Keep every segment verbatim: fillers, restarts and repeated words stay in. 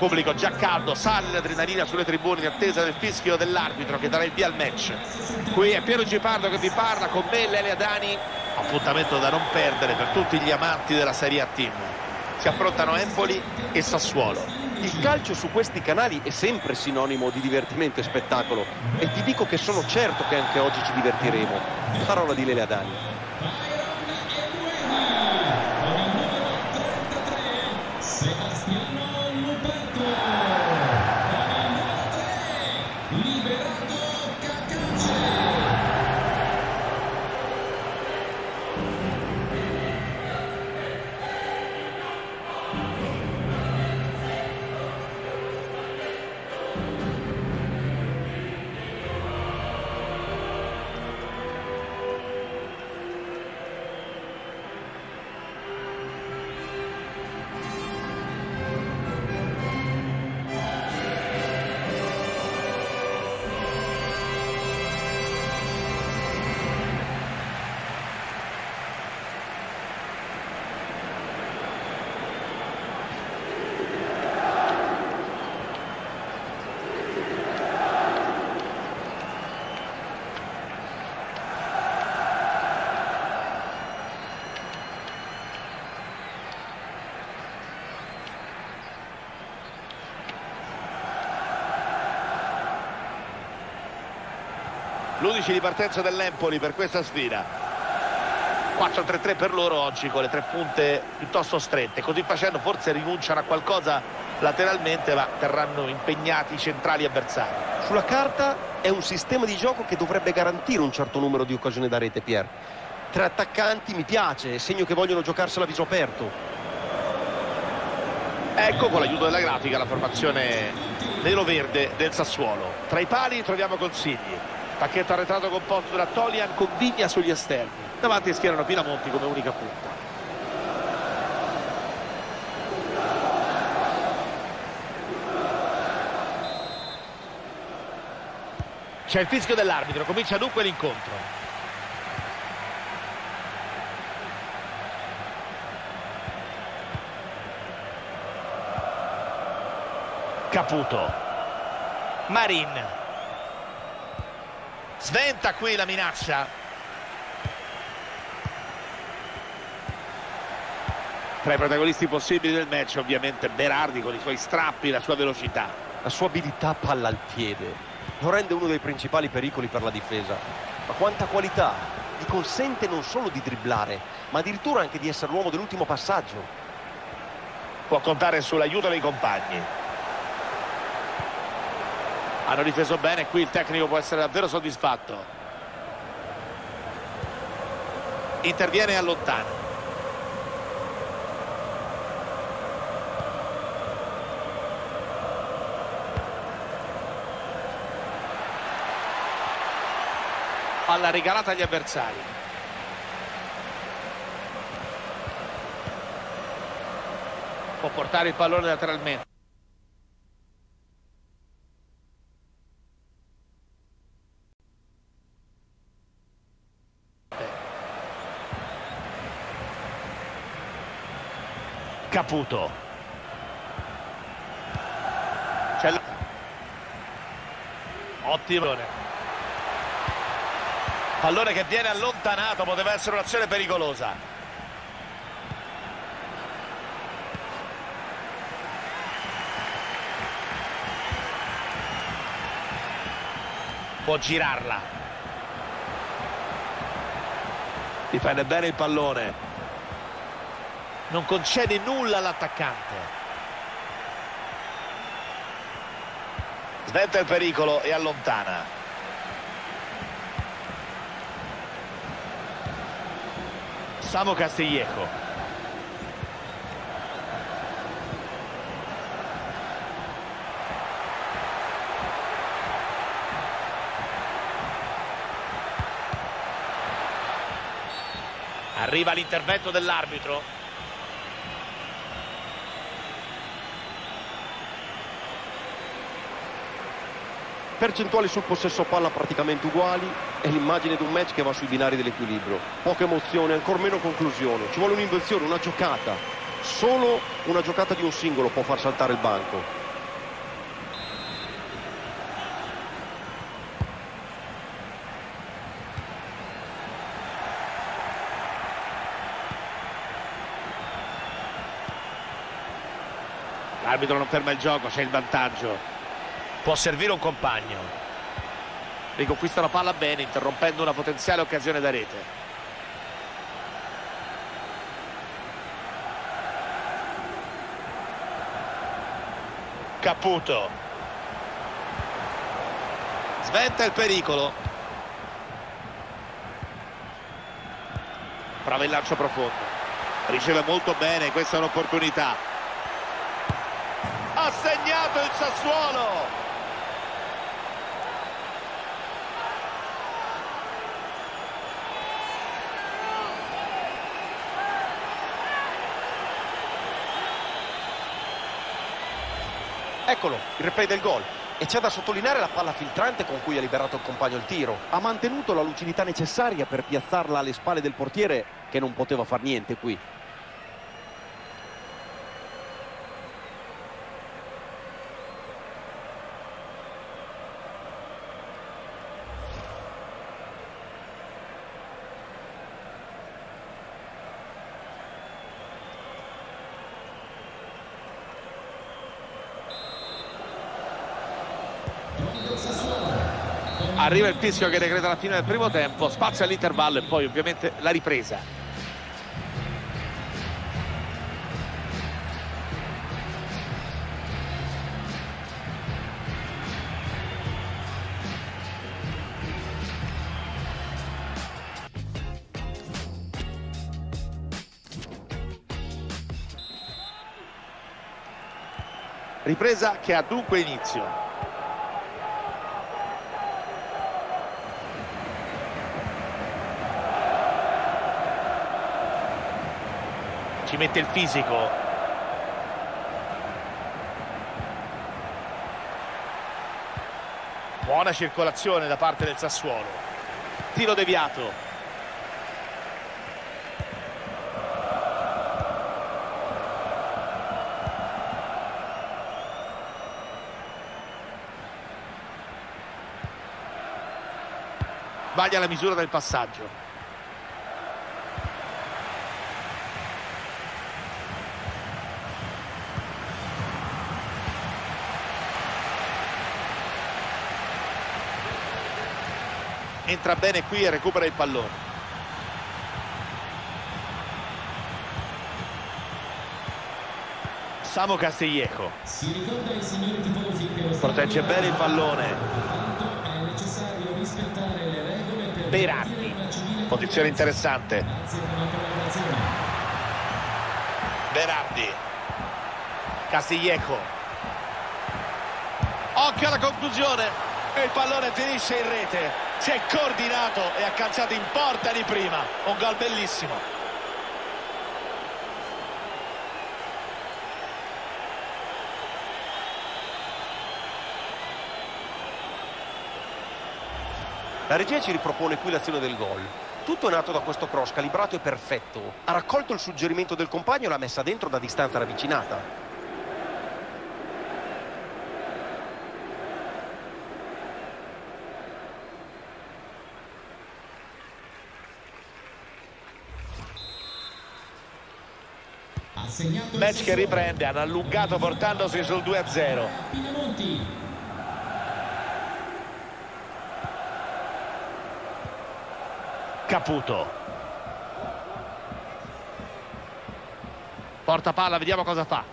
Pubblico già caldo, sale l'adrenalina sulle tribune in attesa del fischio dell'arbitro che darà il via al match. Qui è Piero Gipardo che vi parla, con me Lele Adani. Appuntamento da non perdere per tutti gli amanti della Serie A Team. Si affrontano Empoli e Sassuolo. Il calcio su questi canali è sempre sinonimo di divertimento e spettacolo, e ti dico che sono certo che anche oggi ci divertiremo. Parola di Lele Adani. l'undici di partenza dell'Empoli per questa sfida. Quattro tre tre per loro oggi, con le tre punte piuttosto strette. Così facendo forse rinunciano a qualcosa lateralmente, ma terranno impegnati i centrali avversari. Sulla carta è un sistema di gioco che dovrebbe garantire un certo numero di occasioni da rete, Pier. Tre attaccanti mi piace, è segno che vogliono giocarsela a viso aperto. Ecco, con l'aiuto della grafica, la formazione nero-verde del Sassuolo. Tra i pali troviamo Consigli, pacchetto arretrato composto da Tolian con Vigna sugli esterni. Davanti schierano Pinamonti come unica punta. C'è il fischio dell'arbitro, comincia dunque l'incontro. Caputo, Marin, sventa qui la minaccia. Tra i protagonisti possibili del match ovviamente Berardi con i suoi strappi, la sua velocità. La sua abilità palla al piede lo rende uno dei principali pericoli per la difesa. Ma quanta qualità! Gli consente non solo di dribblare, ma addirittura anche di essere l'uomo dell'ultimo passaggio. Può contare sull'aiuto dei compagni. Hanno difeso bene, qui il tecnico può essere davvero soddisfatto. Interviene e allontana. Palla regalata agli avversari. Può portare il pallone lateralmente. Caputo, c'è l... ottimo pallone che viene allontanato, poteva essere un'azione pericolosa. Può girarla, difende bene il pallone, non concede nulla all'attaccante. Sventa il pericolo e allontana. Samu Castillejo. Arriva l'intervento dell'arbitro. Percentuali sul possesso palla praticamente uguali, è l'immagine di un match che va sui binari dell'equilibrio. Poca emozione, ancor meno conclusione. Ci vuole un'invenzione, una giocata. Solo una giocata di un singolo può far saltare il banco. L'arbitro non ferma il gioco, c'è il vantaggio. Può servire un compagno. Riconquista la palla bene, interrompendo una potenziale occasione da rete. Caputo. Sventa il pericolo. Prova il lancio profondo. Riceve molto bene, questa è un'opportunità. Ha segnato il Sassuolo. Eccolo, il replay del gol. E c'è da sottolineare la palla filtrante con cui ha liberato il compagno il tiro. Ha mantenuto la lucidità necessaria per piazzarla alle spalle del portiere, che non poteva far niente qui. Arriva il fischio che decreta la fine del primo tempo, spazio all'intervallo e poi ovviamente la ripresa. Ripresa che ha dunque inizio. Ci mette il fisico. Buona circolazione da parte del Sassuolo. Tiro deviato. Sbaglia la misura del passaggio. Entra bene qui e recupera il pallone. Samu Castillejo. Si ricorda ai signori tifosi che lo protegge bene il pallone. è necessario rispettare le regole per Berardi. Posizione interessante. Berardi. Castillejo. Occhio alla conclusione. E il pallone finisce in rete. Si è coordinato e ha calciato in porta di prima. Un gol bellissimo. La regia ci ripropone qui l'azione del gol. Tutto è nato da questo cross calibrato e perfetto. Ha raccolto il suggerimento del compagno e l'ha messa dentro da distanza ravvicinata. Match che riprende, hanno allungato portandosi sul due a zero. Caputo. Porta palla, vediamo cosa fa.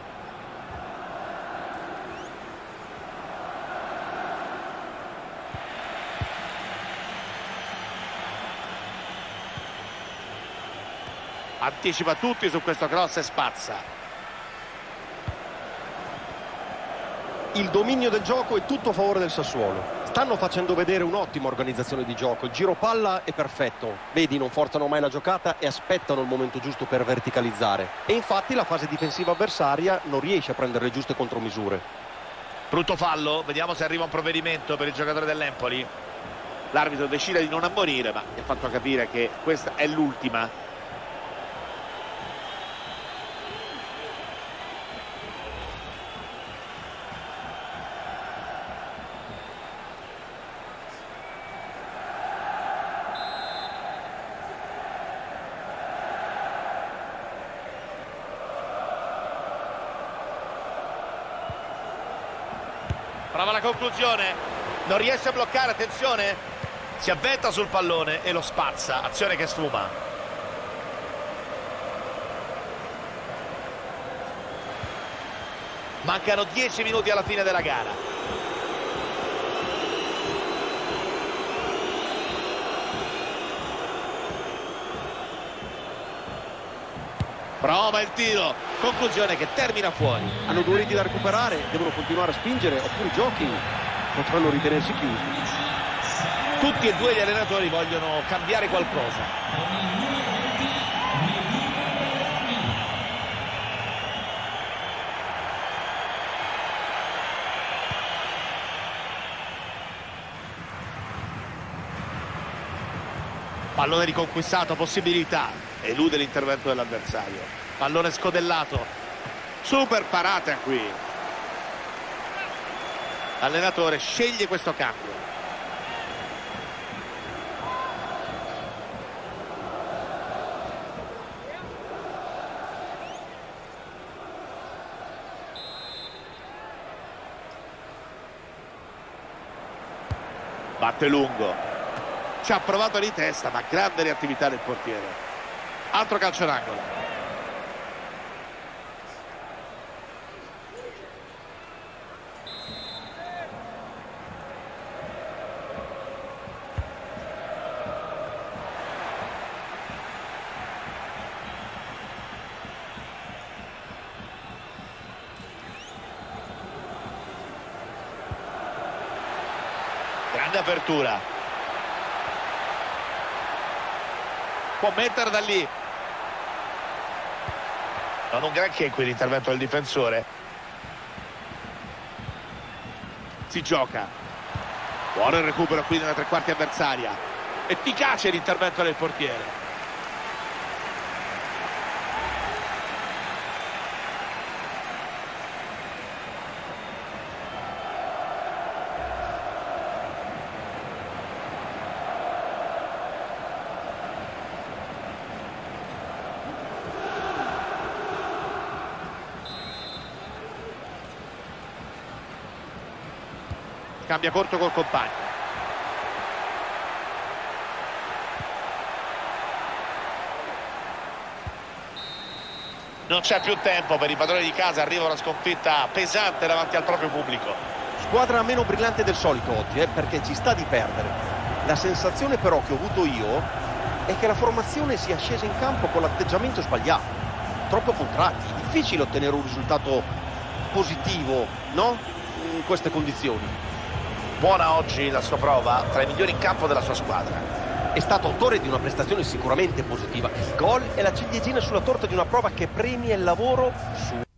Anticipa tutti su questo cross e spazza. Il dominio del gioco è tutto a favore del Sassuolo. Stanno facendo vedere un'ottima organizzazione di gioco. Il giro palla è perfetto. Vedi, non forzano mai la giocata e aspettano il momento giusto per verticalizzare. E infatti la fase difensiva avversaria non riesce a prendere le giuste contromisure. Brutto fallo, vediamo se arriva un provvedimento per il giocatore dell'Empoli. L'arbitro decide di non ammonire, ma gli ha fatto capire che questa è l'ultima. Prova la conclusione, non riesce a bloccare, attenzione, si avventa sul pallone e lo spazza, azione che sfuma. Mancano dieci minuti alla fine della gara. Prova il tiro, conclusione che termina fuori. Hanno due reti da recuperare, devono continuare a spingere oppure i giochi potranno ritenersi chiusi. Tutti e due gli allenatori vogliono cambiare qualcosa. Pallone riconquistato, possibilità. Elude l'intervento dell'avversario. Pallone scodellato. Super parata qui. L'allenatore sceglie questo cambio. Batte lungo. Ci ha provato di testa, ma grande reattività del portiere. Altro calcio d'angolo. Grande apertura. Può mettere da lì. Non un granché qui l'intervento del difensore. Si gioca. Buono il recupero qui nella tre quarti avversaria. Efficace l'intervento del portiere. Cambia corto col compagno. Non c'è più tempo per i padroni di casa, arriva una sconfitta pesante davanti al proprio pubblico. Squadra meno brillante del solito oggi, eh, perché ci sta di perdere. La sensazione però che ho avuto io è che la formazione sia scesa in campo con l'atteggiamento sbagliato. Troppo contratti, difficile ottenere un risultato positivo, no? In queste condizioni. Buona oggi la sua prova, tra i migliori in campo della sua squadra. È stato autore di una prestazione sicuramente positiva. Il gol è la ciliegina sulla torta di una prova che premia il lavoro su